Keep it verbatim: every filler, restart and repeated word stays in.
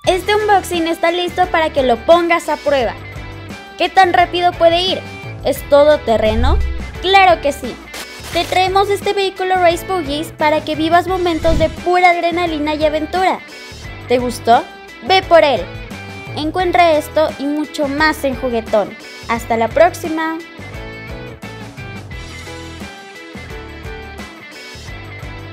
Este unboxing está listo para que lo pongas a prueba. ¿Qué tan rápido puede ir? ¿Es todoterreno? ¡Claro que sí! Te traemos este vehículo Race Buggies para que vivas momentos de pura adrenalina y aventura. ¿Te gustó? ¡Ve por él! Encuentra esto y mucho más en Juguetón. ¡Hasta la próxima!